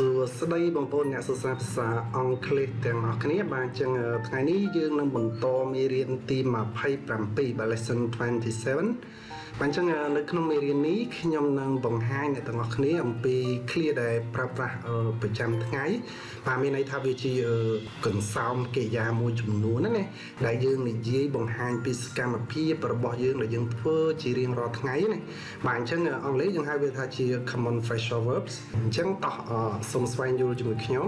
ស្ដីបងប្អូនអ្នកសិក្សាភាសាអង់គ្លេសទាំងអស់គ្នាបានចឹងថ្ងៃនេះយើងនឹងបន្តមេរៀនទី27 lesson 27បានចឹងនៅក្នុងមេរៀននេះខ្ញុំនឹងបង្ហាញអ្នកទាំងអស់គ្នាអំពី clear ដែលប្រើប្រាស់ប្រចាំថ្ងៃបាទមានន័យថាវាជាកន្សោមកិរិយាមួយចំនួនណាដែលយើងនិយាយបង្ហាញពីសកម្មភាពរបស់យើងដែលយើងធ្វើជារៀងរាល់ថ្ងៃណាបាទអញ្ចឹងអង់គ្លេសយើងហៅវាថាជា common phrasal verbs អញ្ចឹងតោះសូមស្វែងយល់ជាមួយខ្ញុំ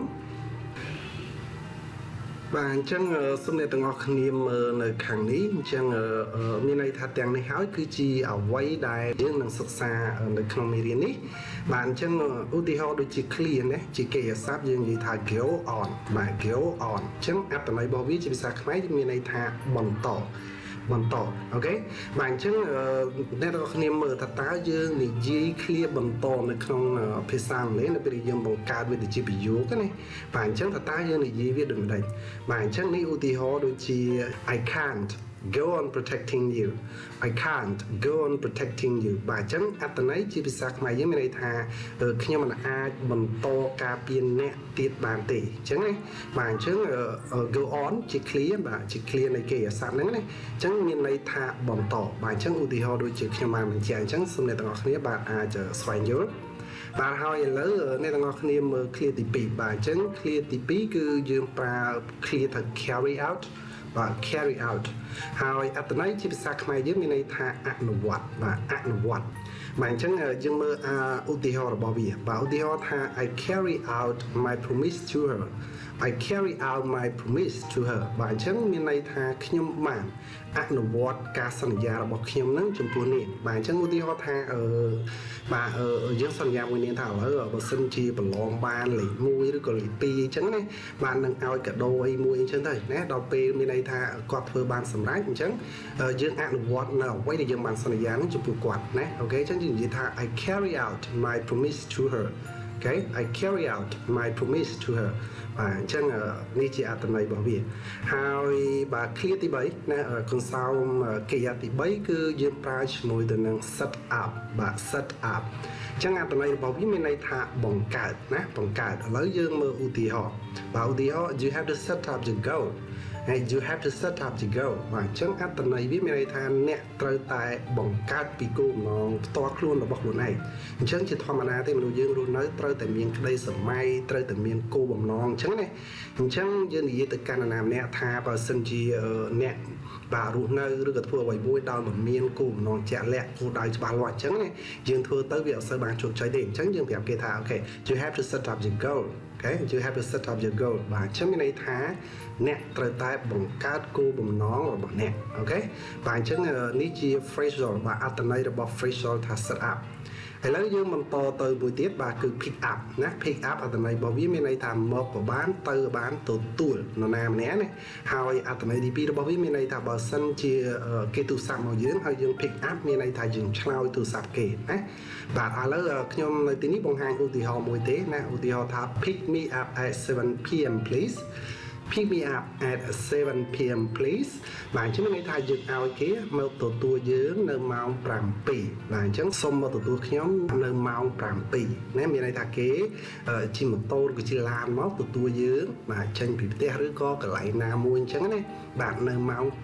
បាទអញ្ចឹងសូមអ្នកទាំងអស់គ្នាមើលនៅខាងនេះអញ្ចឹងមានន័យថាទាំងនេះហើយគឺជាអ្វីដែលយើងនឹងសិក្សានៅក្នុងមេរៀននេះបាទអញ្ចឹងឧទាហរណ៍ដូចជា clear ណាជាកិរិយាសព្ទយើងនិយាយថា go on បាទ go on អញ្ចឹងអត្ថន័យរបស់វាជាភាសាខ្មែរមានន័យថាបន្តអូខេបាទអញ្ចឹងអ្នកទាំងអស់គ្នាមើលថាតើយើងនិយាយ clear បន្តនៅក្នុងភាសាអង់គ្លេសនៅពេលយើងបង្កើតវាទៅជាប្រយោគណាបាទអញ្ចឹងតើយើងនិយាយវាដូចម្ដេចបាទអញ្ចឹងនេះឧទាហរណ៍ដូចជា I can't go on protecting you I can't go on protecting you បាទអញ្ចឹងអត្ថន័យជាភាសាខ្មែរយើងមានន័យថាខ្ញុំមិនអាចបន្តការពារអ្នកទៀតបានទេអញ្ចឹងណាបាទអញ្ចឹង go on ជា clear បាទជា clear នៃកិរិយាសព្ទហ្នឹងណាអញ្ចឹងមានន័យថាបន្តបាទអញ្ចឹងឧទាហរណ៍ដូចជាខ្ញុំបានបញ្ជាក់អញ្ចឹងសូមអ្នកទាំងអស់គ្នាបាទអាចស្វែងយល់បាទហើយឥឡូវអ្នកទាំងអស់គ្នាមើល clear ទី2បាទអញ្ចឹង clear ទី2គឺយើងប្រើ clear ថា carry out បាទ carry out ហើយអត្ថន័យជាភាសាខ្មែរយើងមានន័យថាអនុវត្តបាទអនុវត្តបាទអញ្ចឹងយើងមើលឧទាហរណ៍របស់វាបាទឧទាហរណ៍ថា I carry out my promise to her I carry out my promise to her បាទអញ្ចឹងមានន័យថាខ្ញុំបានអនុវត្តការសន្យារបស់ខ្ញុំនឹងចំពោះនាងបាទអញ្ចឹងឧទាហរណ៍ថាបាទយើងសន្យាមួយនាងថាឥឡូវបើសិនជាប្រឡងបានលេខ1ឬក៏លេខ2អញ្ចឹងណាបាទនឹងឲ្យកាដូអីមួយអញ្ចឹងទៅណាដល់ពេលមានន័យថាគាត់ធ្វើបានសម្រេចអញ្ចឹងយើងអនុវត្តនៅអ្វីដែលយើងបានសន្យានឹងចំពោះគាត់ណាអូខេអញ្ចឹងយើងនិយាយថា I carry out my promise to her Okay I carry out my promise to her បាទអញ្ចឹងនេះជាអត្ថន័យរបស់វាហើយបាទ clear ទី3ណាកន្សោមកិរិយាទី3គឺយើងប្រើជាមួយទៅនឹង set up បាទ set up អញ្ចឹងអត្ថន័យរបស់វាមានន័យថាបង្កើតណាបង្កើតឥឡូវយើងមើលឧទាហរណ៍បាទឧទាហរណ៍ you have to set up your goal and you have to set up the goal បាទអញ្ចឹងអត្ថន័យវាមានន័យថាអ្នកត្រូវតែបង្កើតពីគោលបំណងផ្ទាល់ខ្លួនរបស់ខ្លួនឯងអញ្ចឹងជាធម្មតាទេមនុស្សយើងរស់នៅត្រូវតែមានក្តីសម័យត្រូវតែមានគោលបំណងអញ្ចឹងណាអញ្ចឹងយើងនិយាយទៅកាន់នរណាម្នាក់ថាបើសិនជាអ្នកបាទរស់នៅឬក៏ធ្វើអ្វីមួយដោយមិនមានគោលបំណងជាក់លាក់គោលដៅច្បាស់លាស់អញ្ចឹងណាយើងធ្វើទៅវាអត់សូវបានជោគជ័យទេអញ្ចឹងយើងប្រាប់គេថា okay you have to set up your goal Okay you have to set up your goal បាទអញ្ចឹងមានន័យថាអ្នកត្រូវតែបង្កើតគោលបំណងរបស់អ្នកអូខេបាទអញ្ចឹងនេះជា phrasal បាទអត្ថន័យរបស់ phrasal ថា set up ឥឡូវយើងបន្តទៅមួយទៀតបាទគឺ pick up ណា pick up អត្ថន័យរបស់វាមានន័យថាមកក៏បានទៅបានទទួលនរណាម្នាក់ណាហើយអត្ថន័យទី2របស់វាមានន័យថាបើសិនជាគេទូរស័ព្ទមកយើងហើយយើង pick up មានន័យថាយើងឆ្លើយទូរស័ព្ទគេណាបាទឥឡូវខ្ញុំនៅទីនេះបង្ហាញឧទាហរណ៍មួយទេណាឧទាហរណ៍ថា pick me up at 7 PM please pick me up at 7 PM please បាទអញ្ចឹងមានន័យថាយើងឲ្យគេមកទទួលយើងនៅម៉ោង7បាទអញ្ចឹងសូមមកទទួលខ្ញុំនៅម៉ោង7ណាមានន័យថាគេជិះម៉ូតូឬក៏ជិះឡានមកទទួលយើងបាទចេញពីផ្ទះឬក៏កន្លែងណាមួយអញ្ចឹងណាបាទនៅម៉ោង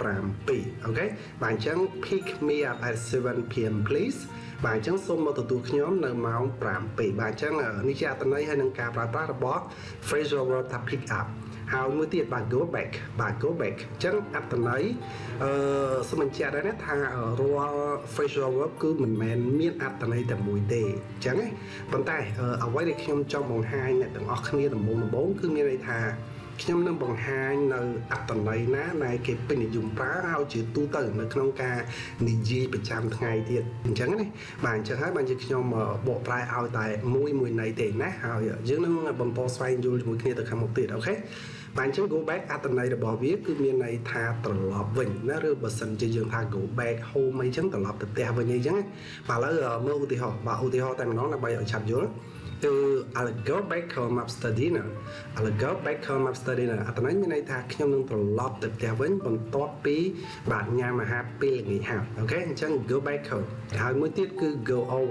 7អូខេបាទអញ្ចឹង pick me up at 7 PM please បាទអញ្ចឹងសូមមកទទួលខ្ញុំនៅម៉ោង7បាទអញ្ចឹងនេះជាអត្ថន័យហើយនឹងការប្រើប្រាស់របស់ phrasal verb ថា pick upហើយមួយទៀតបាទ go back បាទ go back អញ្ចឹងអត្ថន័យសូមបញ្ជាក់ដែរណាថារាល់ phrasal verb គឺមិនមែនមានអត្ថន័យតែមួយទេអញ្ចឹងណាប៉ុន្តែអ្វីដែលខ្ញុំចង់បង្ហាញអ្នកទាំងអស់គ្នាដំបូងគឺមានន័យថាខ្ញុំនឹងបង្ហាញនៅអត្ថន័យណាដែលគេពេញនិយមប្រើហើយជាទូទៅនៅក្នុងការនិយាយប្រចាំថ្ងៃទៀតអញ្ចឹងណាបាទអញ្ចឹងហើយបានជាខ្ញុំបកប្រែឲ្យតែមួយន័យទេណាហើយយើងនឹងបន្តស្វែងយល់ជាមួយគ្នាទៅខាងមុខទៀតអូខេបាទអញ្ចឹង go back អត្ថន័យរបស់វាគឺមានន័យថាត្រឡប់វិញណាឬបើសិនជាយើងថា go back home អីចឹងត្រឡប់ទៅផ្ទះវិញអីចឹងបាទឥឡូវមើលឧទាហរណ៍បាទឧទាហរណ៍តែម្ដងដើម្បីឲ្យឆាប់យល់គឺ I'll go back home after dinner I'll go back home after dinner អត្ថន័យមានន័យថាខ្ញុំនឹងត្រឡប់ទៅផ្ទះវិញបន្ទាប់ពីបាទញ៉ាំអាហារពេលល្ងាចហើយអូខេអញ្ចឹង go back home ហើយមួយទៀតគឺ go over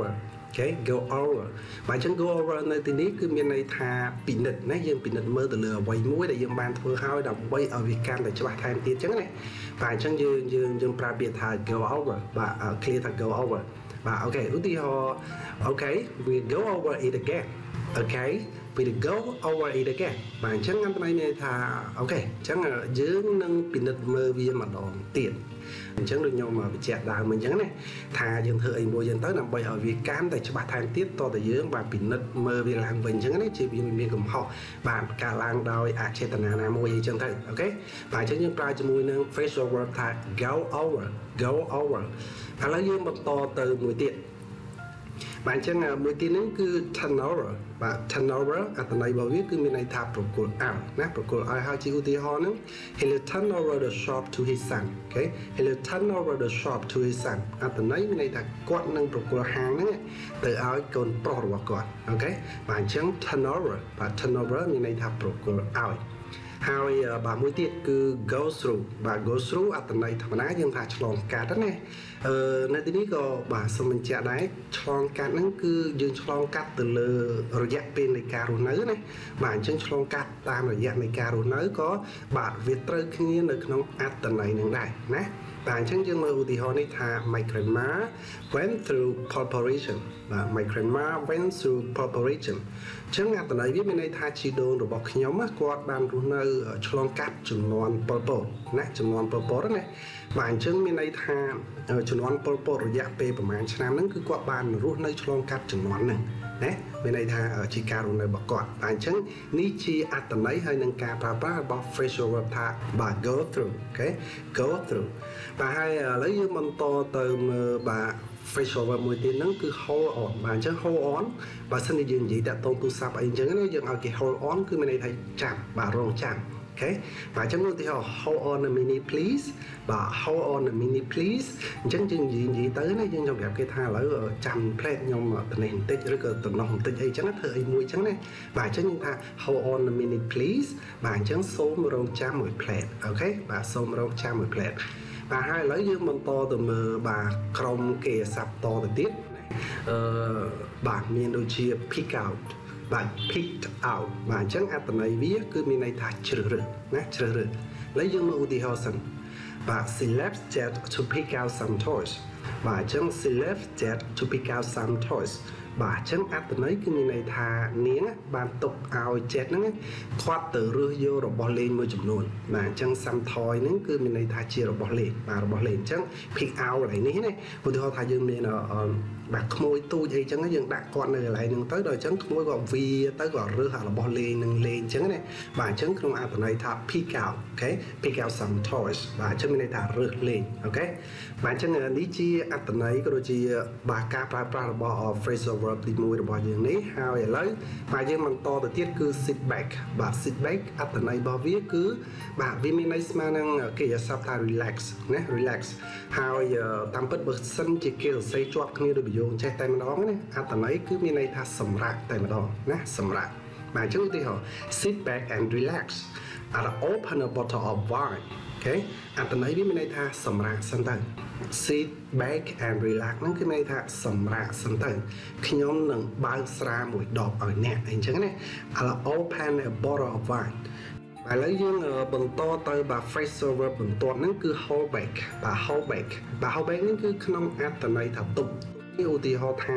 okay go over បើចឹង go over នៅទីនេះគឺមានន័យថាពិនិត្យណាយើងពិនិត្យមើលទៅលើអ្វីមួយដែលយើងបានធ្វើហើយដើម្បីឲ្យវាកាន់តែច្បាស់ថែមទៀតចឹងណាបាទអញ្ចឹងយើងប្រើពាក្យថា go over បាទ clear ថា go over បាទអូខេឧទាហរណ៍អូខេ we go over it again okay we go over it again បាទអញ្ចឹងអត្ថន័យមានថាអូខេអញ្ចឹងយើងនឹងពិនិត្យមើលវាម្ដងទៀតអញ្ចឹងដូចខ្ញុំបញ្ជាក់ដើមអញ្ចឹងណាថាយើងធ្វើអីមួយយើងទៅដើម្បីឲ្យវាកាន់តែច្បាស់ថែមទៀតតតែយើងបាទពិនិត្យមើលវាឡើងវិញអញ្ចឹងណាជាវាមានកំហុសបាទការឡើងដោយអចេតនាណាមួយអីចឹងទៅអូខេបាទអញ្ចឹងយើងប្រើជាមួយនឹង phrasal verb ថា go over ឥឡូវយើងបន្តទៅមួយទៀតបាទអញ្ចឹងមួយទៀតហ្នឹងគឺ turn over បាទ turn over អត្ថន័យរបស់វាគឺមានន័យថាប្រគល់ឲ្យណាប្រគល់ឲ្យហើយជាឧទាហរណ៍ហ្នឹង he will turn over the shop to his son អូខេ he will turn over the shop to his son អត្ថន័យមានន័យថាគាត់នឹងប្រគល់ហាងហ្នឹងទៅឲ្យកូនប្រុសរបស់គាត់អូខេបាទអញ្ចឹង turn over បាទ turn over មានន័យថាប្រគល់ឲ្យហើយបាទមួយទៀតគឺ go through បាទ go through អត្ថន័យធម្មតាយើងថាឆ្លងកាត់ណានៅទីនេះក៏បាទសូមបញ្ជាក់ដែរឆ្លងកាត់ហ្នឹងគឺយើងឆ្លងកាត់ទៅលើរយៈពេលនៃការរស់នៅណាបាទអញ្ចឹងឆ្លងកាត់តាមរយៈនៃការរស់នៅក៏បាទវាត្រូវគ្នានៅក្នុងអត្ថន័យនឹងដែរណាបាទអញ្ចឹងយើងមើលឧទាហរណ៍នេះថា my grandma went through preparation បាទ my grandma went through preparation អញ្ចឹងអត្ថន័យវាមានន័យថាជីដូនរបស់ខ្ញុំគាត់បានរស់នៅឆ្លងកាត់ជំនាន់ប៉ុលពតណាជំនាន់ប៉ុលពតណាបាទអញ្ចឹងមានន័យថាជំនាន់ប៉ុលពតរយៈពេលប្រហែលឆ្នាំហ្នឹងគឺគាត់បានរស់នៅឆ្លងកាត់ជំនាន់ហ្នឹងណាមានន័យថាជាការរស់នៅរបស់គាត់បាទអញ្ចឹងនេះជាអត្ថន័យហើយនឹងការប្រើប្រាស់របស់ phrasal verb ថាបាទ go through អូខេ go through បាទហើយឥឡូវយើងបន្តទៅមើលបាទ phrasal verb មួយទៀតហ្នឹងគឺ hold on បាទអញ្ចឹង hold on បើសិនជាយើងនិយាយតាក់ទងទូរស័ព្ទអីអញ្ចឹងណាយើងឲ្យគេ hold on គឺមានន័យថាចាំបាទរងចាំអូខេបាទអញ្ចឹងឧទាហរណ៍ hold on a minute please បាទ hold on a minute please អញ្ចឹងយើងនិយាយទៅណាយើងចង់ប្រាប់គេថាឥឡូវចាំ plate ខ្ញុំត្នេះបន្តិចឬក៏តំណោះបន្តិចអីអញ្ចឹងធ្វើអីមួយអញ្ចឹងណាបាទអញ្ចឹងយើងថា hold on a minute please បាទអញ្ចឹងសូមរងចាំមួយ plate អូខេបាទសូមរងចាំមួយ plate បាទហើយឥឡូវយើងបន្តទៅមើលបាទក្រុមគេស័ព្ទតទៅទៀតបាទមានដូចជា pick out បាទ picked out បាទអញ្ចឹងអត្ថន័យវាគឺមានន័យថាជ្រើសរើសណាជ្រើសរើសឥឡូវយើងមើលឧទាហរណ៍សិនបាទ she left Jet to pick out some toys បាទអញ្ចឹង she left Jet to pick out some toys បាទអញ្ចឹងអត្ថន័យគឺមានន័យថានាងបានទុកឲ្យ Jet ហ្នឹងគាត់ទៅរើសយករបស់លេងមួយចំនួនបាទអញ្ចឹង some toy ហ្នឹងគឺមានន័យថាជារបស់លេងបាទរបស់លេងអញ្ចឹង pick out កន្លែងនេះណាឧទាហរណ៍ថាយើងមានបាទក្មួយទូចអីចឹងយើងដាក់គាត់នៅកន្លែងហ្នឹងទៅដល់អញ្ចឹងក្មួយគាត់វាទៅគាត់រើសអារបស់លេងនឹងលេងអញ្ចឹងណាបាទអញ្ចឹងក្នុងអត្ថន័យថា pick out អូខេ pick out some toys បាទអញ្ចឹងមានន័យថារើសលេងអូខេបាទអញ្ចឹងនេះជាអត្ថន័យក៏ដូចជាបាទការប្រើប្រាស់របស់ phrasal verb ទី1របស់យើងនេះហើយឥឡូវបាទយើងបន្តទៅទៀតគឺ sit back បាទ sit back អត្ថន័យរបស់វាគឺបាទវាមានន័យស្មើនឹងគេស័ព្ទថា relax ណា relax ហើយតាមពិតបើសិនជាគេសរសេរជាប់គ្នាដូចយើងចេះតែម្ដងណាអត្ថន័យគឺមានន័យថាសម្រាកតែម្ដងណាសម្រាកបាទអញ្ចឹងឧទាហរណ៍ sit back and relax and open a bottle of wine អូខេអត្ថន័យវាមានន័យថាសម្រាកសិនទៅ sit back and relax ហ្នឹងគឺមានន័យថាសម្រាកសិនទៅខ្ញុំនឹងបើកស្រាមួយដបឲ្យអ្នកអញ្ចឹងណា and open a bottle of wine ឥឡូវយើងបន្តទៅបាទ phrasal verb បន្ទាប់ហ្នឹងគឺ hold back បាទ hold back បាទ hold back នេះគឺក្នុងអត្ថន័យថាទប់ឧទាហរណ៍ថា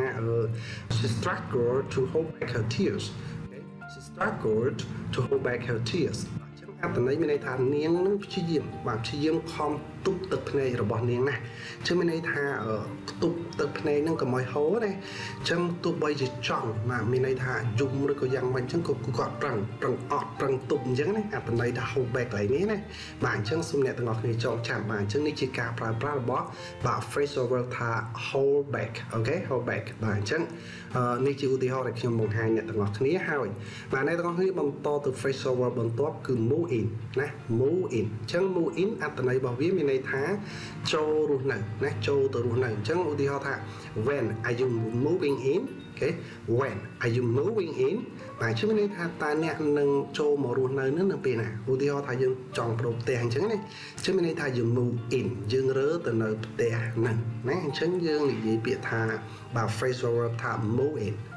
she struggled to hold back her tears okay she struggled to hold back her tears អត្ថន័យមានន័យថានាងនឹងព្យាយាមបាទព្យាយាមខំទប់ទឹកភ្នែករបស់នាងណាចឹងមានន័យថាទប់ទឹកភ្នែកនឹងកុំឲ្យហូរទេចឹងទោះបីជាចង់បាទមានន័យថាយំឬក៏យ៉ាងម៉េចចឹងក៏គាត់ប្រឹងអត់ប្រឹងទប់អញ្ចឹងណាអត្ថន័យថា hold back កន្លែងនេះណាបាទអញ្ចឹងសូមអ្នកទាំងអស់គ្នាចងចាំបាទអញ្ចឹងនេះជាការប្រើប្រាស់របស់បាទ phrasal verb ថា hold back អូខេ hold back បាទអញ្ចឹងនេះជាឧទាហរណ៍ដែលខ្ញុំបង្ហាញអ្នកទាំងអស់គ្នាហើយបាទអ្នកទាំងអស់គ្នាបន្តទៅ phrasal verb បន្ទាប់គឺ move in ណា move in អញ្ចឹង move in អត្ថន័យរបស់វាមានន័យថាចូលរស់នៅណាចូលទៅរស់នៅអញ្ចឹងឧទាហរណ៍ថា when are you moving in អូខ okay when are you moving in បាទchứមានន័យថាតើអ្នកនឹងចូលមករស់នៅនឹងពេលណាឧទាហរណ៍ថាយើងចង់ប្រូផ្ទះអញ្ចឹងណាchứមានន័យថា you move in យើងរើទៅនៅផ្ទះហ្នឹងណាអញ្ចឹងយើងនិយាយពាក្យថាបាទ phrasal verb ថា move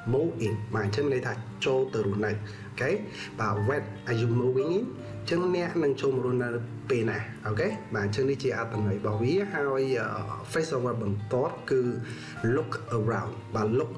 in បាទchứមានន័យថាចូលទៅរស់នៅ okay បាទ when are you moving in ចឹងអ្នកនឹងចូលមករស់នៅពេលណាអូខេបាទចឹងនេះជាអត្ថន័យរបស់វាហើយ phrasal verb បន្ទាប់គឺ look around បាទ look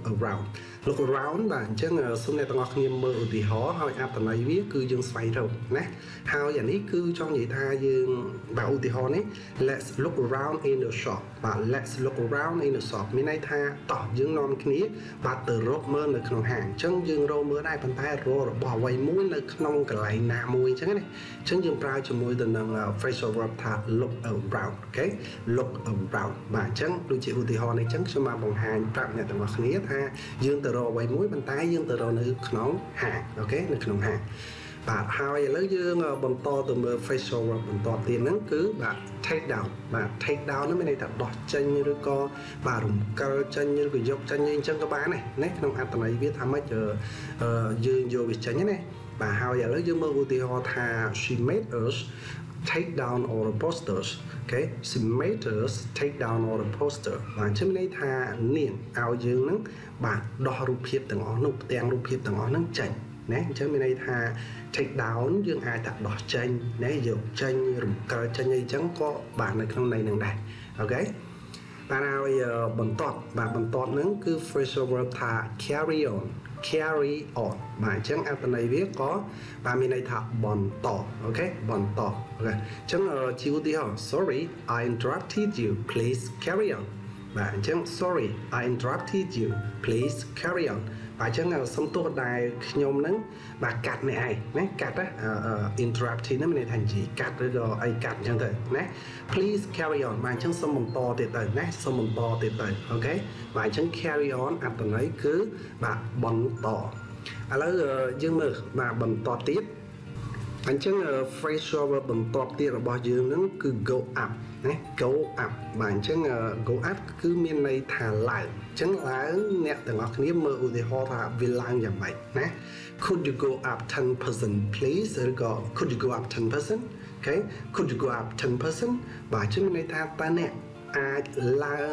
around បាទអញ្ចឹងសូមអ្នកទាំងអស់គ្នាមើលឧទាហរណ៍ហើយអត្ថន័យវាគឺយើងស្វែងរកណាហើយអានេះគឺចង់និយាយថាយើងបាទឧទាហរណ៍នេះ let's look around in the shop បាទ let's look around in the shop មានន័យថាតោះយើងនាំគ្នាបាទទៅរកមើលនៅក្នុងហាងអញ្ចឹងយើងរកមើលដែរប៉ុន្តែរករបស់អ្វីមួយនៅក្នុងកន្លែងណាមួយអញ្ចឹងណាអញ្ចឹងយើងប្រើជាមួយទៅនឹង phrasal verb ថា look around អូខេ look around បាទអញ្ចឹងដូចជាឧទាហរណ៍នេះអញ្ចឹងខ្ញុំបានបង្ហាញប្រាប់អ្នកទាំងអស់គ្នាថាយើងទៅរកអ្វីមួយប៉ុន្តែយើងទៅរកនៅក្នុងហាងអូខេនៅក្នុងហាងបាទហើយឥឡូវយើងបន្តទៅមើល phrasal verb បន្តទៀតហ្នឹងគឺបាទ take down បាទ take down នោះមានន័យថាដោះចេញឬក៏បាទរំកិលចេញឬក៏យកចេញអីអញ្ចឹងក៏បានដែរណាក្នុងអត្ថន័យវាថាម៉េចយើងយកវាចេញណាបាទហើយឥឡូវយើងមើលឧទាហរណ៍ថា she made us take down all the posters okay she made us take down all the poster បាទជំនឿថានាងឲ្យយើងនឹងបាទដោះរូបភាពទាំងអស់នោះផ្ទាំងរូបភាពទាំងអស់ហ្នឹងចេញណាអញ្ចឹងមានន័យថា take down យើងអាចថាដោះចេញណាយកចេញរំកិលចេញអីចឹងក៏បាទនៅក្នុងន័យនឹងដែរអូខេបាទហើយបន្ទាប់ហ្នឹងគឺ phrasal verb ថា carry on បាទអញ្ចឹងអត្ថន័យវាក៏បាទមានន័យថាបន្តអូខេបន្តអូខេអញ្ចឹងជាឧទាហរណ៍ sorry I interrupted you please carry on បាទអញ្ចឹង sorry I interrupted you please carry on បាទអញ្ចឹងសុំទោសដែលខ្ញុំហ្នឹងបាទកាត់អ្នកឯងណាកាត់ interrupted ហ្នឹងមានន័យថានិយាយកាត់ឬក៏អីកាត់អញ្ចឹងទៅណា please carry on បាទអញ្ចឹងសុំបន្តទៀតទៅណាសុំបន្តទៀតទៅអូខេបាទអញ្ចឹង carry on អត្ថន័យគឺបាទបន្តឥឡូវយើងមើលបាទបន្តទៀតអញ្ចឹង phrasal verb បន្ទាប់ទៀតរបស់យើងហ្នឹងគឺ go up ណា go up បាទអញ្ចឹង go up គឺមានន័យថាឡើងអញ្ចឹងឡើងអ្នកទាំងអស់គ្នាមើលឧទាហរណ៍ថាវាឡើងយ៉ាងម៉េចណា could you go up 10% please ឬក៏ could you go up 10% okay could you go up 10% បាទអញ្ចឹងមានន័យថាតើអ្នកអាចឡើង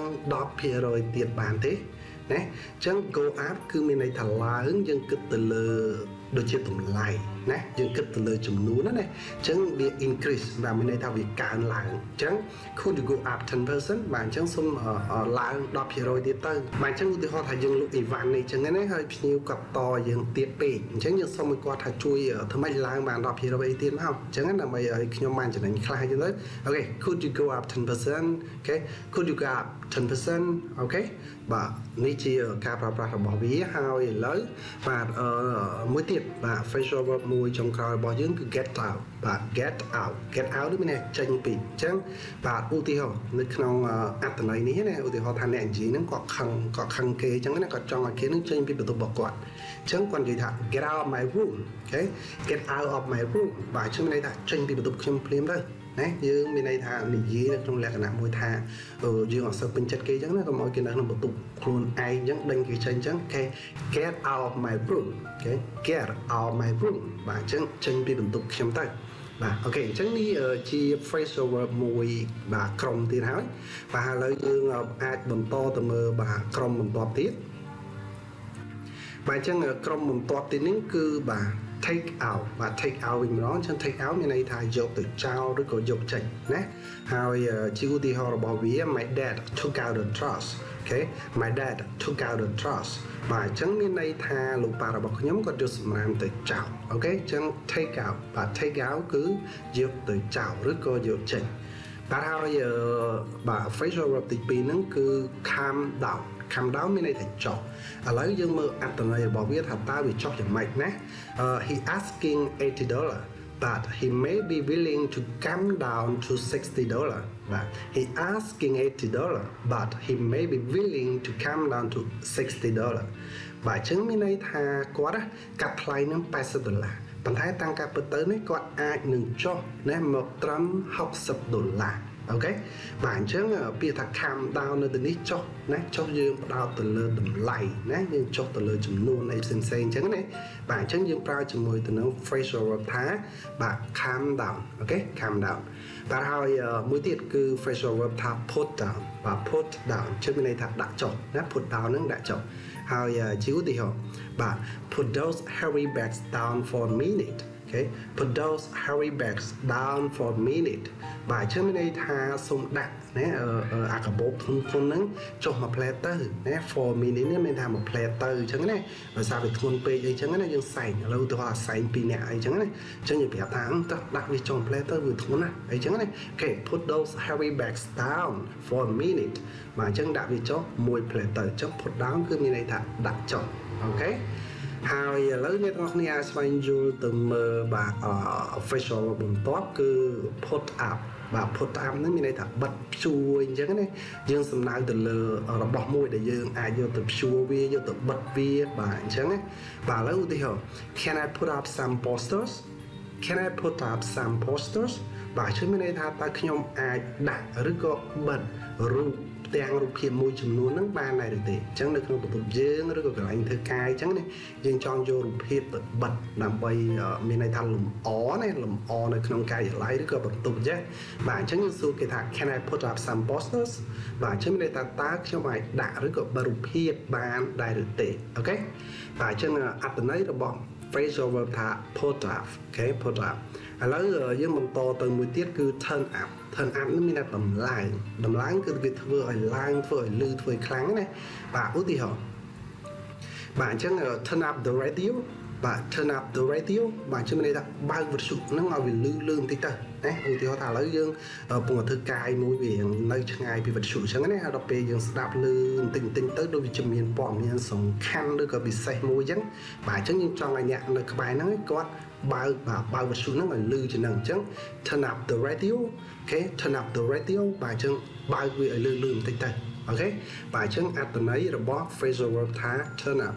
10% ទៀតបានទេណាអញ្ចឹង go up គឺមានន័យថាឡើងយើងគិតទៅលើដូចជាតម្លៃណាយើងគិតទៅលើចំនួនណាអញ្ចឹងវា increase បាទមានន័យថាវាកើនឡើងអញ្ចឹង could you go up 10%បាទអញ្ចឹងសូមឡើង10% ទៀតទៅបាទអញ្ចឹងឧទាហរណ៍ថាយើងលក់អីវ៉ាន់នេះអញ្ចឹងណាហើយភ្ញៀវគាត់តយើងទៀតពេកអញ្ចឹងយើងសូមឲ្យគាត់ថាជួយធ្វើម៉េចឡើងបាន10% អីទៀតមកអញ្ចឹងដើម្បីឲ្យខ្ញុំបានចំណេញខ្លះអញ្ចឹងទៅអូខេ could you go up 10% okay could you go up 10%អូខេបាទនេះជាការប្រើប្រាស់របស់វាហើយឥឡូវបាទមួយទៀតបាទ phrasal verb មួយចុងក្រោយរបស់យើងគឺ get out បាទ get out នេះមានន័យចេញពីអញ្ចឹងបាទឧទាហរណ៍នៅក្នុងអត្ថន័យនេះណាឧទាហរណ៍ថាអ្នកនិយាយហ្នឹងគាត់ខឹងគេអញ្ចឹងណាគាត់ចង់ឲ្យគេនឹងចេញពីបន្ទប់របស់គាត់អញ្ចឹងគាត់និយាយថា get out of my room okay get out of my room បាទអញ្ចឹងមានន័យថាចេញពីបន្ទប់ខ្ញុំភ្លាមទៅណាយើងមានន័យថានិយាយនៅក្នុងលក្ខណៈមួយថាយើងអត់សូវពេញចិត្តគេអញ្ចឹងណាកុំឲ្យគេនៅក្នុងបន្ទប់ខ្លួនឯងអញ្ចឹងដេញគេចេញអញ្ចឹងគេ get out of my room okay get out of my room បាទអញ្ចឹងចេញពីបន្ទប់ខ្ញុំទៅបាទអូខេអញ្ចឹងនេះជា phrasal verb មួយបាទក្រុមទៀតហើយបាទឥឡូវយើងអាចបន្តទៅមើលបាទក្រុមបន្ទាប់ទៀតបាទអញ្ចឹងក្រុមបន្ទាប់ទៀតនេះគឺបាទ take out បាទ take out វិញម្ដងអញ្ចឹង take out មានន័យថាយកទៅចោលឬក៏យកចេញណាហើយជាឧទាហរណ៍របស់វា my dad took out the trash okay my dad took out the trash បាទអញ្ចឹងមានន័យថាលោកប៉ារបស់ខ្ញុំគាត់យកសំរាមទៅចោលអូខេអញ្ចឹង take out បាទ take out គឺយកទៅចោលឬក៏យកចេញបាទហើយបាទ phrasal verb ទី2ហ្នឹងគឺ calm down មានន័យថាចុះឥឡូវយើងមើលអត្ថន័យរបស់វាថាតើវាចុះយ៉ាងម៉េចណា he asking $80 but he may be willing to come down to $60 បាទ he asking $80 but he may be willing to come down to $60 បាទអញ្ចឹងមានន័យថាគាត់កាត់ថ្លៃនឹង$80ប៉ុន្តែតាំងការពិតទៅនេះគាត់អាចនឹងចុះណាមកត្រឹម$60 ok bạn chứ bia thật calm down nơi tình cho nè cho dương đào từ lơ đầm lầy nè nhưng cho từ lơ chùm luôn này sen chứ này bạn chứ dương prao chùm mùi từ nó phrasal verb thá bạn calm down ok calm down và hồi mũi tiết cứ phrasal verb thá put down và put down chứ bên này thật đã chọn nè put down nó đã chọn hồi chiếu thì họ bạn put those heavy bags down for a minute. Okay. Put those heavy bags down for a minute. Bài trước bên đây tha xong đặt nè ở cả bộ thun nắng cho một platter nè for a minute nè mình tham một platter chẳng này rồi sao bị thun pe ấy chẳng này nhưng sành lâu từ họ sành pin nè ấy chẳng này cho nhiều việc tháng đặt đi trong platter vừa thun này ấy chẳng này. Okay, put those heavy bags down for a minute. Mà chẳng đặt đi cho mùi platter cho put down cứ bên đây thà đặt chọn. Ok. Hai lớn nhất con nhà xoay du từ mờ bà official bùng top cứ put up và put up nó như này thật bật chui chứ cái này dương sầm nào từ lờ ở bỏ môi để dương ai vô tập chui vi vô tập bật vi bà chứ này và lấy ưu tiên can I put up some posters can I put up some posters bà chứ như này ta nhom ai đặt rồi có bật ru đang rụp hiện môi chùm luôn nắng ban này được thì chẳng được không tụt dương rồi có anh thơ cai chẳng này dương cho vô rụp hiện bật làm bay miền này thành lùm ó này không cai lại được có bật tụt chứ bạn chẳng như số cái thằng can I put up some posters và chứ này ta tác cho mày đã rồi có rụp hiện ban đại được thì ok và chân at the night là bọn phrasal verb thà put up ok put up lấy với mình to từ mũi tiết cứ turn up nó mới là đầm láng cứ việc vừa lang vừa lư vừa kháng này và ưu tiên họ bạn chắc là turn up the radio và turn up the radio bạn chứ mình đây là bao vật dụng nó ngồi vì lương tí tờ đấy ưu tiên họ thả lấy dương cùng thư cài mũi biển nơi chẳng ai bị vật dụng chẳng này đọc về dương đạp lương tình tới đôi vì chùm miền bỏng miền sống khăn đôi có bị say mũi chẳng bạn chắc như trong ngày nhạc là các bài nó có bao vật dụng nó là lư trên nâng chẳng turn up the radio ok turn up the radio bài chân bao người ở lương tinh thần ok bài chân at the night là boss phrasal verb thá turn up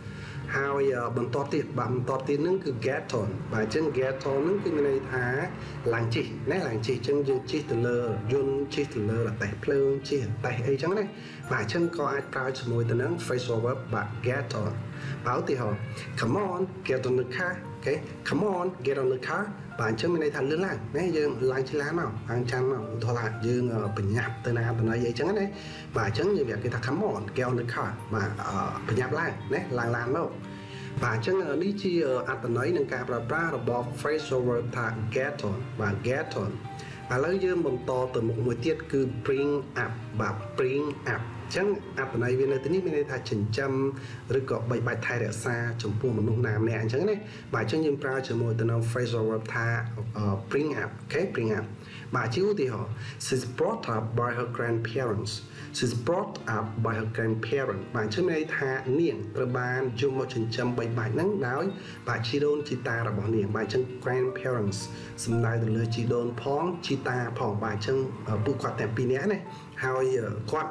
hai bằng to tiền nó cứ get on bài chân get on nó cứ này thá làng chỉ chân dương chi từ lơ yun chi từ lơ là tay plương chi tay ấy chẳng này bài chân có ai cao cho môi từ nắng phrasal verb bạn get on báo thì họ come on get on the car ok come on get on the car bạn chân bên đây thành lươn làng đấy dương làng chi lá nào hàng trăm nào thôi là dương bình nhạc từ nào từ nơi vậy chẳng đấy và chân như việc cái thằng come on get on the car mà bình nhạc làng đấy làng đâu và chân đi chi at the nơi nâng cao là bỏ phrasal verb thà get on và get on và lấy dương một to từ một mũi tiết cứ bring up và bring up chẳng at này viên này tính bên đây thà chỉnh chăm rồi có bài thay để xa trong buồng một nụ nam nè chẳng này bài chân nhưng prao chờ môi từ nó phrasal verb thà bring up ok bring up bài chữ thì họ she's brought up by her grandparents she's brought up by her grandparents bài chân này thà niệm từ ban dùng một chỉnh chăm bài nắng nói bài chi đôn chi ta là bỏ niệm bài chân grandparents xâm lại từ lời chi đôn phong chi ta phong bài chân bụi quạt tẹp pin né này hai quạt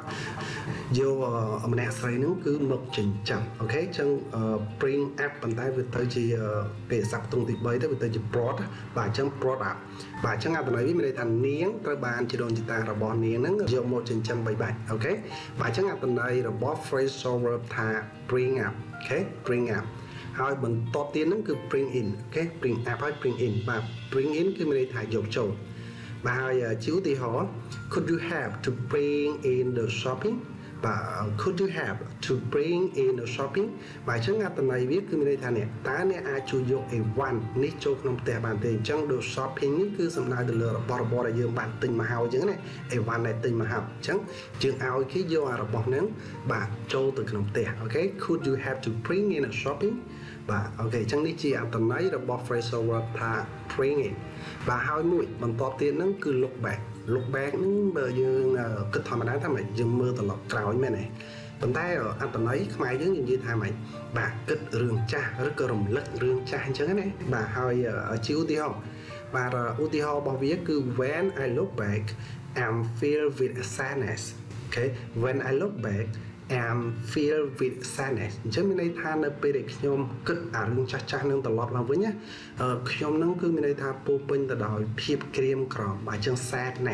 vô mình nè xoay nó cứ một chỉnh chậm ok chân bring up bàn tay với tới chỉ để sắp tung thì bấy tới với tới chỉ brought bài chân brought up bài chân nào từ này biết mình đây thành niếng tới bàn chỉ đồn chỉ ta là bỏ niếng nó vô một chỉnh chậm bảy ok bài chân nào từ đây là bỏ phrasal verb thà bring up ok bring up hai mình to tiếng nó cứ bring in ok bring up hay bring in và bring in cứ mình đây thà dọc trầu và hai chữ thì họ could you have to bring in the shopping và could you have to bring in the shopping bài chứng ngặt từ này viết cứ mình đây thà nè ta nè ai chú dụng a one nít cho không tệ bàn tiền chẳng được shopping cứ sầm nay từ lừa bỏ là dương bản tình mà hào chứng này a one này tình mà hào chẳng chừng ao khi vô là bỏ nắng bà châu từ không tệ ok could you have to bring in a shopping và ok chẳng đi chi từ này là bỏ phrasal verb thà bring in và hai mũi bằng to tiền nó cứ lục bạc nó bờ dương cực thầm mà đáng thầm mày dương mưa từ lọc trào như này tầm tay ở anh tầm ấy không ai giống như thay mày bà cực rương cha rất cơ rồng lật rương cha chứ cái này bà hai ở chữ ưu tiên và ưu tiên bao viết cứ when I look back I'm filled with sadness ok when I look back I'm filled with sadness chứ mình đây than ở bên đây nhom cực rương cha nương từ lọt làm với nhá nhom nó cứ mình đây than po pin từ đòi phep cream crom bài chân sad này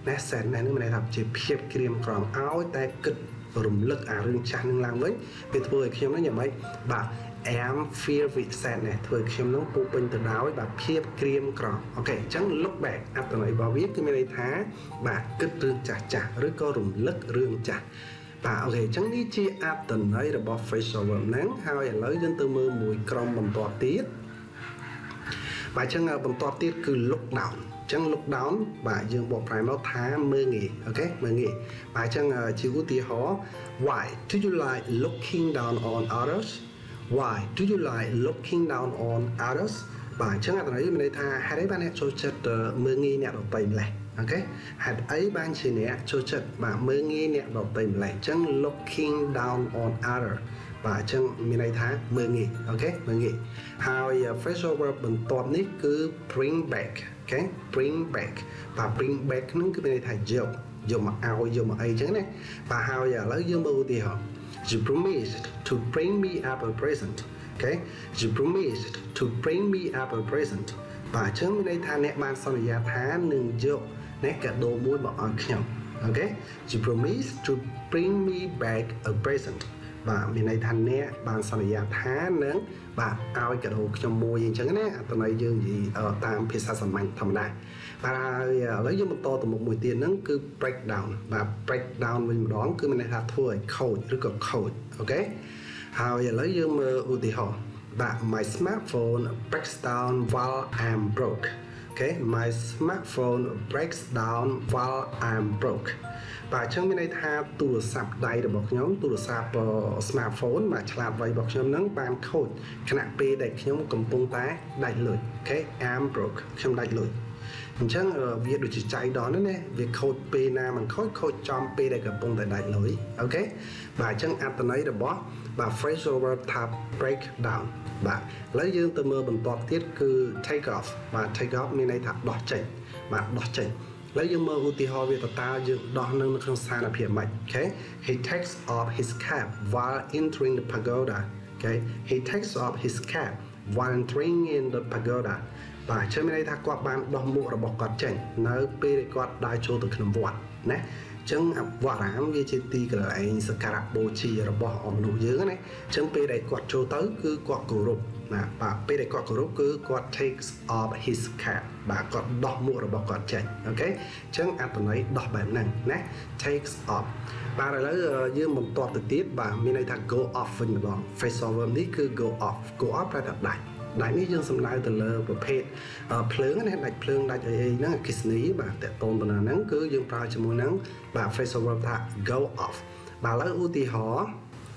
nè set នេះមានន័យថាជាភាពក្រៀមក្រំឲ្យតែគិតរំលឹកអារឿងចាស់នឹងឡើងវិញវាធ្វើឲ្យខ្ញុំហ្នឹងយ៉ាងម៉េចបាទ am feel with sadness ធ្វើឲ្យខ្ញុំហ្នឹងពោពេញទៅដោយបាទភាពក្រៀមក្រំអូខេអញ្ចឹង look back អត្ថន័យរបស់វាគឺមានន័យថាបាទគិតរឿងចាស់ចាស់ឬក៏រំលឹករឿងចាស់បាទអូខេអញ្ចឹងនេះជាអត្ថន័យរបស់ phrasal verb ហ្នឹងហើយឥឡូវយើងទៅមើលមួយក្រុមបន្ទាប់ទៀតបាទអញ្ចឹងបន្ទាប់ទៀតគឺ look down អញ្ចឹង look down បាទយើងបកប្រែមកថាមើលងាយអូខេមើលងាយបាទអញ្ចឹងជាឧទាហរណ៍ why do you like looking down on others why do you like looking down on others បាទអញ្ចឹងអត្ថន័យមានន័យថាហេតុអីបានអ្នកចូលចិត្តមើលងាយអ្នកដទៃម្លេះអូខេហេតុអីបានជាអ្នកចូលចិត្តបាទមើលងាយអ្នកដទៃម្លេះអញ្ចឹង looking down on other បាទអញ្ចឹងមានន័យថាមើលងាយអូខេមើលងាយហើយ phrasal verb បន្ទាប់នេះគឺ bring back អូខេ bring back បាទ bring back ហ្នឹងគឺមានន័យថាយកមកឲ្យយកមកអីអញ្ចឹងណាបាទហើយឥឡូវយើងមើលឧទាហរណ៍ you promised to bring me up a present okay you promised to bring me up a present បាទអញ្ចឹងមានន័យថាអ្នកបានសន្យាថានឹងយកអ្នកកាដូមួយមកឲ្យខ្ញុំអូខេ you promised to bring me back a present បាទមានន័យថាអ្នកបានសន្យាថានឹងបាទឲ្យកាដូខ្ញុំមួយអញ្ចឹងណាអត្ថន័យយើងនិយាយតាមភាសាសាមញ្ញធម្មតាបាទហើយឥឡូវយើងបន្តទៅមុខមួយទៀតហ្នឹងគឺ break down បាទ break down វិញម្ដងគឺមានន័យថាធ្វើឲ្យខូចឬក៏ខូចអូខេហើយឥឡូវយើងមើលឧទាហរណ៍បាទ my smartphone breaks down while I'm broke okay my smartphone breaks down while I'm broke បាទអញ្ចឹងមានន័យថាទូរស័ព្ទដៃរបស់ខ្ញុំទូរស័ព្ទ smartphone បាទឆ្លាតវៃរបស់ខ្ញុំហ្នឹងបានខូចខណៈពេលដែលខ្ញុំកំពុងតែដាច់លុយអូខេ I'm broke ខ្ញុំដាច់លុយអញ្ចឹងវាដូចជាចៃដន្យណាវាខូចពេលណាមិនខូចចំពេលដែលកំពុងតែដាច់លុយអូខេបាទអញ្ចឹងអត្ថន័យរបស់បាទ phrasal verb ថា break down បាទឥឡូវយើងទៅមើលបន្ទាប់ទៀតគឺ take off បាទ take off មានន័យថាដោះចេញបាទដោះចេញឥឡូវយើងមើលឧទាហរណ៍វាតើយើងដោះនៅក្នុងស្ថានភាពម៉េចអូខេ he takes off his cap while entering the pagoda okay he takes off his cap while entering in the pagoda បាទជឿមានន័យថាគាត់បានដោះមួករបស់គាត់ចេញនៅពេលដែលគាត់ដើរចូលទៅក្នុងវត្តណាអញ្ចឹងវត្តអារាមវាជាទីកន្លែងសក្ការៈបូជារបស់មនុស្សយើងណាអញ្ចឹងពេលដែលគាត់ចូលទៅគឺគាត់គោរពណាបាទពេលដែលគាត់គោរពគឺគាត់ takes off his cap បាទគាត់ដោះមួករបស់គាត់ចេញអូខេអញ្ចឹងអត្ថន័យដោះបែបហ្នឹងណា takes off បាទឥឡូវយើងបន្តទៅទៀតបាទមានន័យថា go off វិញម្ដង phrasal verb នេះគឺ go off ប្រែថាដាច់នេះយើងសំដៅទៅលើប្រភេទភ្លើងណាដាច់ភ្លើងដាច់អីហ្នឹងអគ្គិសនីបាទតកតូនទៅហ្នឹងគឺយើងប្រើជាមួយនឹងបាទ phrasal verb ថា go off បាទឥឡូវឧទាហរណ៍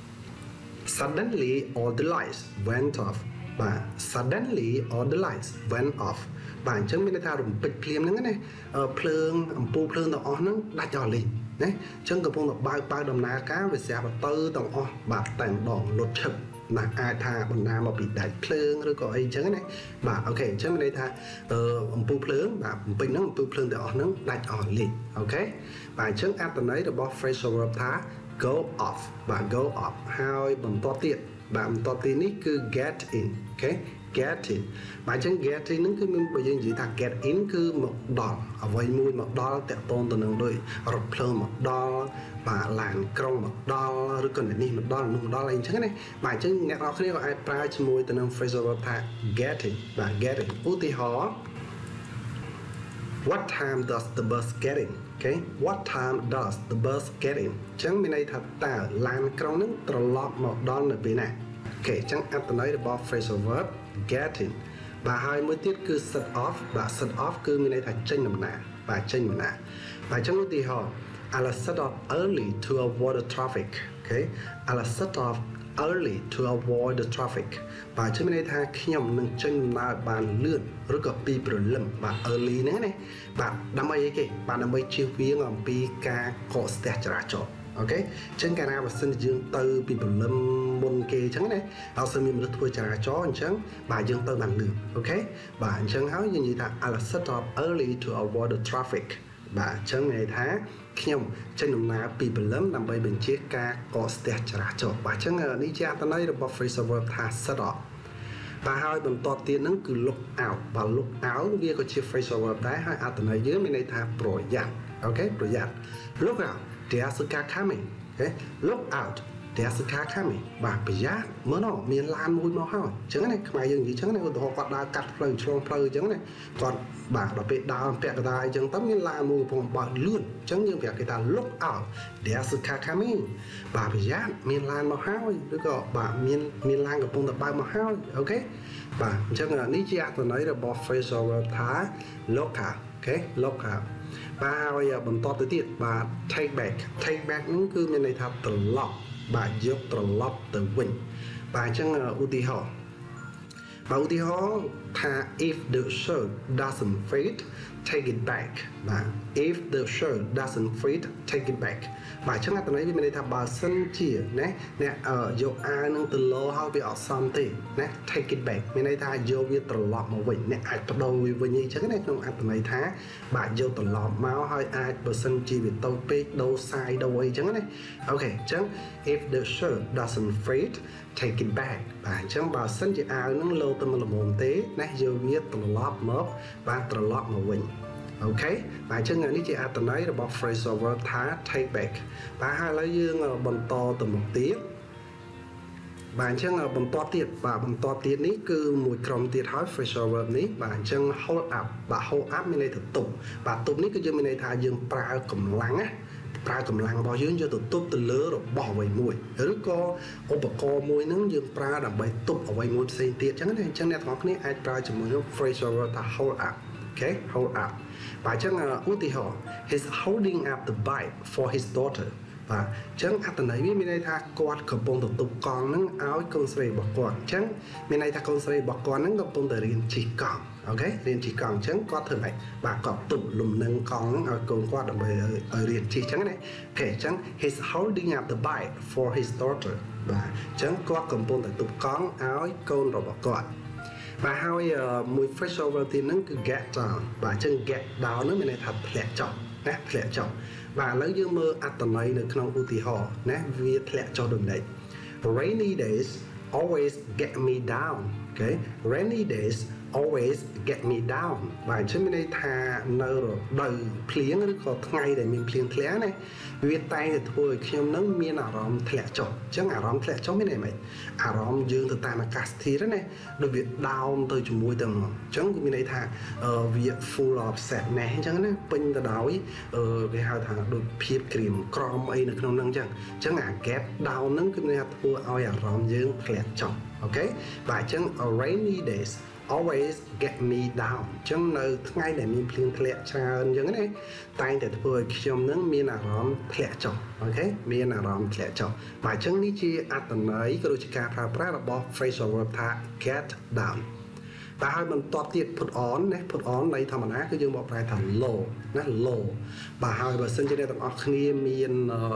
suddenly all the lights went off បាទ suddenly all the lights went off បាទអញ្ចឹងមានន័យថារំពេចភ្លាមហ្នឹងណាភ្លើងអំពូលភ្លើងទាំងអស់ហ្នឹងដាច់អស់លេងណាអញ្ចឹងកំពុងតែបើកដំណើរការវាស្រាប់ទៅទាំងអស់បាទតែម្ដងលុតឈឹបណាអាចថាបណ្ដាមកពីដាច់ភ្លើងឬក៏អីអញ្ចឹងណាបាទអូខេអញ្ចឹងមានន័យថាអំពូលភ្លើងបាទបំពេញហ្នឹងអំពូលភ្លើងទាំងអស់ហ្នឹងដាច់អស់លេងអូខេបាទអញ្ចឹងអត្ថន័យរបស់ phrasal verb ថា go off បាទ go off ហើយបន្តទៀតនេះគឺ get in អូខេ get in បាទអញ្ចឹង get in ហ្នឹងគឺមានបើយើងនិយាយថា get in គឺមកដល់អ្វីមួយមកដល់តាក់ទងទៅនឹងដូចរថភ្លើងមកដល់បាទឡានក្រុងមកដល់ឬក៏នេះមកដល់នោះមកដល់អីអញ្ចឹងណាបាទអញ្ចឹងអ្នកនរគ្នាក៏អាចប្រើជាមួយទៅនឹង phrasal verb ថា get in បាទ get in ឧទាហរណ៍ what time does the bus get in okay what time does the bus get in អញ្ចឹងមានន័យថាតើឡានក្រុងហ្នឹងត្រឡប់មកដល់នៅពេលណាអូខេអញ្ចឹងអត្ថន័យរបស់ phrasal verb get in បាទហើយមួយទៀតគឺ set off បាទ set off គឺមានន័យថាចេញដំណើរបាទចេញដំណើរបាទអញ្ចឹងឧទាហរណ៍ I'll set off early to avoid the traffic okay I'll set off early to avoid the traffic បាទជឿមានន័យថាខ្ញុំនឹងចេញដំណើរបានលឿនឬក៏ពីព្រលឹមបាទ early ហ្នឹងណាបាទដើម្បីអីគេបាទដើម្បីជៀសវាងអំពីការកកស្ទះចរាចរណ៍អូខេអញ្ចឹងកាលណាបើសិនជាយើងទៅពីព្រលឹមមុនគេអញ្ចឹងណាហើយសិនមានមនុស្សធ្វើចរាចរណ៍អញ្ចឹងបាទយើងទៅបានលឿនអូខេបាទអញ្ចឹងហើយយើងនិយាយថា I'll set off early to avoid the traffic បាទអញ្ចឹងន័យថាខ្ញុំចេញដំណើរពីព្រលឹមដើម្បីបញ្ជៀសការកកស្ទះចរាចរណ៍បាទអញ្ចឹងនេះជាអត្ថន័យរបស់ phrasal verb ថា set off បាទហើយបន្តទៀតហ្នឹងគឺ look out បាទ look out វាក៏ជា phrasal verb ដែរហើយអត្ថន័យយើងមានន័យថាប្រយ័ត្ន okay ប្រយ័ត្ន look out there's a car coming okay look out there's a car coming បាទប្រយ័ត្នមើលណោះមានឡានមួយមកហើយអញ្ចឹងណាខ្មែរយើងនិយាយអញ្ចឹងណាឧទាហរណ៍គាត់ដើរកាត់ផ្លូវឆ្លងផ្លូវអញ្ចឹងណាគាត់បាទដល់ពេលដើរពាក់កណ្ដាលអញ្ចឹងទៅមានឡានមួយកំពុងបើកលឿនអញ្ចឹងយើងប្រាប់គេថា look out there's a car coming បាទប្រយ័ត្នមានឡានមកហើយឬក៏បាទមានឡានកំពុងតែបើកមកហើយអូខេបាទអញ្ចឹងនេះជាអត្ថន័យរបស់ phrasal verb ថា look out អូខេ look out បាទហើយបន្តទៅទៀតបាទ take back ហ្នឹងគឺមានន័យថាត្រឡប់បាទយកត្រឡប់ទៅវិញបាទអញ្ចឹងឧទាហរណ៍បាទឧទាហរណ៍ថា if the shirt doesn't fit take it back បាទ if the shirt doesn't fit take it back បាទអញ្ចឹងអត្ថន័យវាមានន័យថាបើសិនជាណាអ្នកយកអាវនឹងទៅលោហើយវាអត់សមទេណា take it back មានន័យថាយកវាត្រឡប់មកវិញអ្នកអាចបដូរវាវិញអញ្ចឹងណាក្នុងអត្ថន័យថាបាទយកត្រឡប់មកហើយអាចបើសិនជាវាតូចពេកដូរសាយដូរអីអញ្ចឹងណាអូខេអញ្ចឹង if the shirt doesn't fit take it back បាទអញ្ចឹងបើសិនជាអាវនឹងលោទៅមិនល្មមទេណាយកវាត្រឡប់មកបាទត្រឡប់មកវិញអូខេបាទអញ្ចឹងនេះជាអត្ថន័យរបស់ phrasal verb ថា take back បាទហើយឥឡូវយើងបន្តទៅមុខទៀតបាទអញ្ចឹងបន្តទៀតនេះគឺមួយក្រុមទៀតហើយ phrasal verb នេះបាទអញ្ចឹង hold up បាទ hold up មានន័យថាទប់បាទទប់នេះគឺយើងមានន័យថាយើងប្រើកម្លាំងណាប្រើកម្លាំងរបស់យើងយកទៅទប់ទៅលើរបស់អ្វីមួយឬក៏ឧបករណ៍មួយហ្នឹងយើងប្រើដើម្បីទប់អ្វីមួយផ្សេងទៀតអញ្ចឹងណាអញ្ចឹងអ្នកទាំងអស់គ្នាអាចប្រើជាមួយនឹង phrasal verb ថា hold up អូខេ hold up បាទអញ្ចឹងឧទាហរណ៍ he's holding up the bike for his daughter បាទអញ្ចឹងអត្ថន័យវាមានន័យថាគាត់កំពុងទៅទប់កង់ហ្នឹងឲ្យកូនស្រីរបស់គាត់អញ្ចឹងមានន័យថាកូនស្រីរបស់គាត់ហ្នឹងកំពុងតែរៀនជិះកង់អូខេរៀនជិះកង់អញ្ចឹងគាត់ធ្វើម៉េចបាទគាត់ទប់លំនឹងកង់ហ្នឹងឲ្យកូនគាត់ដើម្បីឲ្យរៀនជិះអញ្ចឹងណាអូខេអញ្ចឹង he's holding up the bike for his daughter បាទអញ្ចឹងគាត់កំពុងតែទប់កង់ឲ្យកូនរបស់គាត់បាទហើយមួយ phrasal verb ទៀតហ្នឹងគឺ get down បាទអញ្ចឹង get down ហ្នឹងមានន័យថាធ្លាក់ចុះណាធ្លាក់ចុះបាទឥឡូវយើងមើលអត្ថន័យនៅក្នុងឧទាហរណ៍ណាវាធ្លាក់ចុះដូចនេះ rainy days always get me down អូខេ rainy days always get me down បាទអញ្ចឹងមានន័យថានៅរដូវភ្លៀងឬក៏ថ្ងៃដែលមានភ្លៀងធ្លាក់ណាវាតែងតែធ្វើឲ្យខ្ញុំនឹងមានអារម្មណ៍ធ្លាក់ចុះអញ្ចឹងអារម្មណ៍ធ្លាក់ចុះមានន័យម៉េចអារម្មណ៍យើងទៅតាមអាកាសធាតុណាដូចវា down ទៅជាមួយទៅហ្មងអញ្ចឹងគឺមានន័យថាវា full of sadness អញ្ចឹងណាពេញទៅដោយគេហៅថាដូចភាពក្រៀមក្រំអីនៅក្នុងហ្នឹងអញ្ចឹងអា get down ហ្នឹងគឺមានន័យថាធ្វើឲ្យអារម្មណ៍យើងធ្លាក់ចុះអូខេបាទអញ្ចឹង rainy days always get me down អញ្ចឹងនៅថ្ងៃដែលមានភ្លៀងធ្លាក់ច្រើនអញ្ចឹងណាតែងតែធ្វើឲ្យខ្ញុំនឹងមានអារម្មណ៍ធ្លាក់ចុះអូខេមានអារម្មណ៍ធ្លាក់ចុះបាទអញ្ចឹងនេះជាអត្ថន័យក៏ដូចជាការប្រើប្រាស់របស់ phrasal verb ថា get down តែហើយបន្ទាប់ទៀត put on ណា put on ន័យធម្មតាគឺយើងបកប្រែថា low ណា low បាទហើយបើសិនជាអ្នកទាំងអស់គ្នាមាន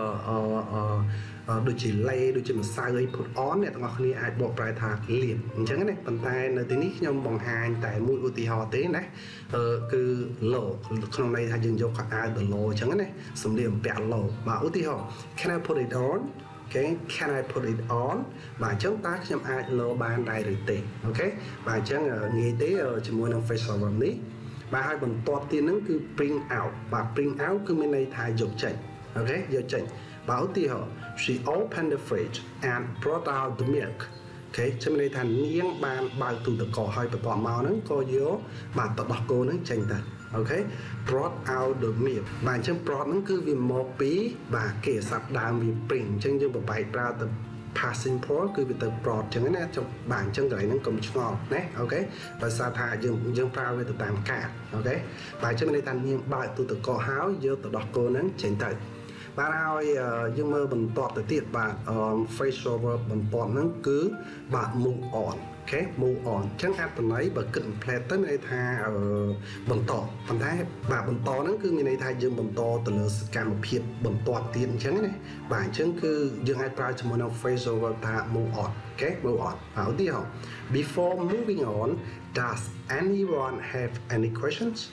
ដូចជាលេដូចជាម្សៅអី put on អ្នកទាំងអស់គ្នាអាចបកប្រែថាលាបអញ្ចឹងណាប៉ុន្តែនៅទីនេះខ្ញុំបង្ហាញតែមួយឧទាហរណ៍ទេណាគឺ low ក្នុងន័យថាយើងយកខោអាវទៅ low អញ្ចឹងណាសម្លៀកបំពាក់ low បាទឧទាហរណ៍ can I put it on Okay can I put it on បាទអញ្ចឹងតើខ្ញុំអាច low បានដែរឬទេអូខេបាទអញ្ចឹងងាយទេជាមួយនឹង phrasal verb នេះបាទហើយបន្ទាប់ទៀតហ្នឹងគឺ bring out បាទ bring out គឺមានន័យថាយកចេញអូខេយកចេញបាទឧទាហរណ៍ she opened the fridge and brought out the milk អូខេចាំន័យថានាងបានបើកទូទឹកកកហើយបន្ទាប់មកហ្នឹងក៏យកបាទទៅដោះគោហ្នឹងចេញទៅអូខេ brought out the milk បាទអញ្ចឹង brought ហ្នឹងគឺវាមកពីបាទគេអាសត្វដើមវា bring អញ្ចឹងយើងបបែកប្រើទៅ past simple គឺវាទៅ brought អញ្ចឹងណាចុះបាទអញ្ចឹងកន្លែងហ្នឹងកុំឆ្ងល់ណាអូខេដោយសារថាយើងប្រើវាទៅតាមកាតអូខេបាទអញ្ចឹងមានន័យថានាងបើកទូទឹកកកហើយយកទៅដោះគោហ្នឹងចេញទៅបាទហើយយើងមើលបន្តទៅទៀតបាទ phrasal verb បន្តហ្នឹងគឺបាទ move on អូខេ move on អញ្ចឹងអត្ថន័យបើគិត plate ទៅមានន័យថាបន្តប៉ុន្តែបាទបន្តហ្នឹងគឺមានន័យថាយើងបន្តទៅលើសកម្មភាពបន្ទាប់ទៀតអញ្ចឹងណាបាទអញ្ចឹងគឺយើងអាចប្រើជាមួយនឹង phrasal verb ថា move on អូខេ move on បាទឧទាហរណ៍ before moving on does anyone have any questions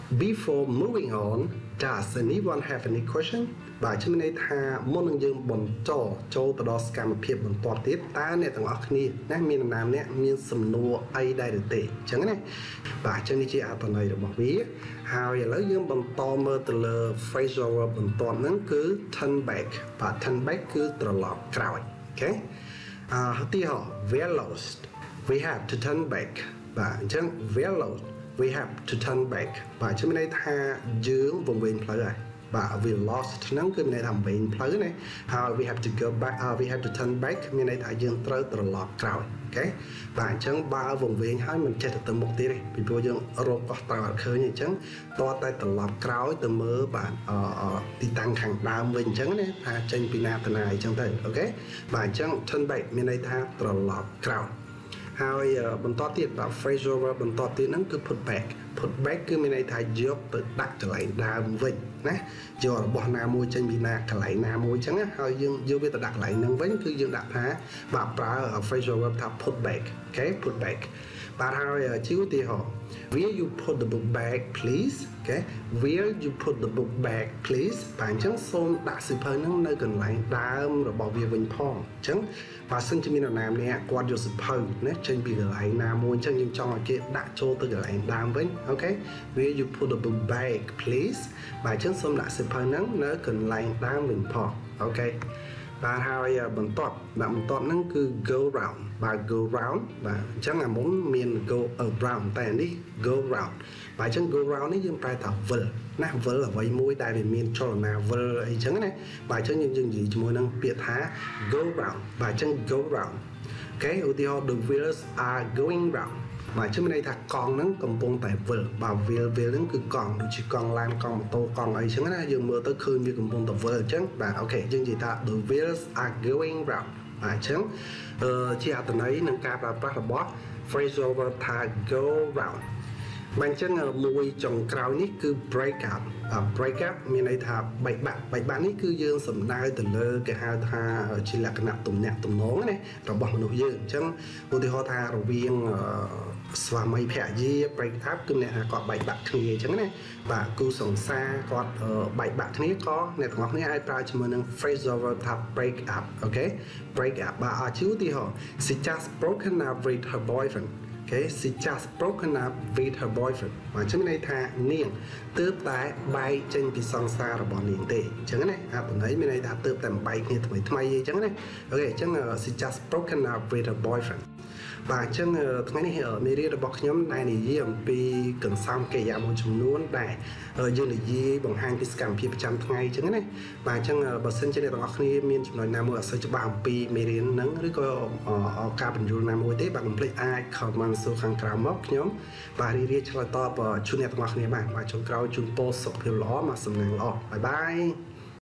before moving on does anyone have any question បាទជំនឿថាមុននឹងយើងបន្តចូលទៅដល់សកម្មភាពបន្តទៀតតើអ្នកទាំងអស់គ្នាណាមានដំណាំអ្នកមានសំណួរអីដែរឬទេអញ្ចឹងណាបាទអញ្ចឹងនេះជាអត្ថន័យរបស់វាហើយឥឡូវយើងបន្តមើលទៅលើ phrasal verb បន្ទាប់ហ្នឹងគឺ turn back បាទ turn back គឺត្រឡប់ក្រោយអូខេឧទាហរណ៍ we're lost we have to turn back បាទអញ្ចឹង we're lost we have to turn back បាទជំនឿថាយើងវង្វេងផ្លូវហើយបាទ we lost ហ្នឹងគឺមានន័យថាវង្វេងផ្លូវណាហើយ we have to go back we have to turn back មានន័យថាយើងត្រូវត្រឡប់ក្រោយអូខេបាទអញ្ចឹងបើវង្វេងហើយមិនចេះទៅមុខទៀតទេពីព្រោះយើងរកកោះត្រូវអត់ឃើញអញ្ចឹងតើតែត្រឡប់ក្រោយទៅមើលបាទទីតាំងខាងដើមវិញអញ្ចឹងណាថាចេញពីណាទៅណាអញ្ចឹងទៅអូខេបាទអញ្ចឹង turn back មានន័យថាត្រឡប់ក្រោយហើយបន្តទៀតបាទ phrasal verb បន្តទៀតហ្នឹងគឺ put back គឺមានន័យថាយកទៅដាក់កន្លែងដើមវិញណាយករបស់ណាមួយចេញពីណាកន្លែងណាមួយអញ្ចឹងហើយយើងយកវាទៅដាក់កន្លែងហ្នឹងវិញគឺយើងដាក់ថាបាទប្រើ phrasal verb ថា put back អូខេ put back បាទហើយជាឧទាហរណ៍ Will you put the book back please អូខេ Will you put the book back please បាទអញ្ចឹងសូមដាក់សៀវភៅហ្នឹងនៅកន្លែងដើមរបស់វាវិញផងអញ្ចឹងបើសិនជាមាននរណាម្នាក់គាត់យកសៀវភៅណាចេញពីកន្លែងណាមួយអញ្ចឹងយើងចង់ឲ្យគេដាក់ចូលទៅកន្លែងដើមវិញអូខេ Will you put the book back please បាទអញ្ចឹងសូមដាក់សៀវភៅហ្នឹងនៅកន្លែងដើមវិញផងអូខេបាទហើយបន្តហ្នឹងគឺ go round បាទ go round បាទអញ្ចឹងអាមុនមាន go around តែនេះ go round បាទអញ្ចឹង go round នេះយើងប្រែថាវិលណាវិលអ្វីមួយដែលវាមានចលនាវិលអីចឹងណាបាទអញ្ចឹងយើងនិយាយជាមួយនឹងពាក្យថា go round បាទអញ្ចឹង go round អូខេឧទាហរណ៍ the wheels are going round បាទជំនឿថាកង់ហ្នឹងកំពុងតែវិលបាទវិលហ្នឹងគឺកង់ដូចជាកង់ឡានកង់ម៉ូតូកង់អីចឹងណាយើងមើលទៅឃើញវាកំពុងតែវិលអញ្ចឹងបាទអូខេយើងនិយាយថា the wheels are going round បាទអញ្ចឹងជាអត្ថន័យនឹងការប្រើប្រាស់របស់ phrasal verb ថា go round បាទអញ្ចឹងមួយចុងក្រោយនេះគឺ break up break up មានន័យថាបែកបាក់នេះគឺយើងសំដៅទៅលើគេហៅថាជាលក្ខណៈទំនាក់ទំនងណារបស់មនុស្សយើងអញ្ចឹងឧទាហរណ៍ថារវាងស្វាមីភរិយា break up គឺអ្នកថាគាត់បែកបាក់គ្នាអញ្ចឹងណាបាទគូសង្សារគាត់បែកបាក់គ្នាក៏អ្នកទាំងអស់គ្នាអាចប្រើជាមួយនឹង phrasal verb ថា break up អូខេ break up បាទជាឧទាហរណ៍ she just broken up with her boyfriend Okay, she just broken up with her boyfriend បាទអញ្ចឹងមានន័យថានាងទើបតែបែកចេញពីសង្សាររបស់នាងទេអញ្ចឹងណាអត្ថន័យមានន័យថាទើបតែបែកគ្នាថ្មីអញ្ចឹងណាអូខេអញ្ចឹង she just broken up with her boyfriend បាទអញ្ចឹងថ្ងៃនេះមេរៀនរបស់ខ្ញុំដែលនិយាយអំពីកន្សោមកិរិយាមួយចំនួនដែលយើងនិយាយបង្ហាញពីសកម្មភាពប្រចាំថ្ងៃអញ្ចឹងណាបាទអញ្ចឹងបើសិនជាអ្នកទាំងអស់គ្នាមានចំណុចណាមួយអត់សូវច្បាស់អំពីមេរៀនហ្នឹងឬក៏ការបញ្យល់ណាមួយទេបាទកុំភ្លេចអាច comment សួរខាងក្រោមមកខ្ញុំបាទរីកឆ្លើយតបជូនអ្នកទាំងអស់គ្នាបាទចុងក្រោយជូនពរសុខភាពល្អមកសំណាងល្អបាយបាយ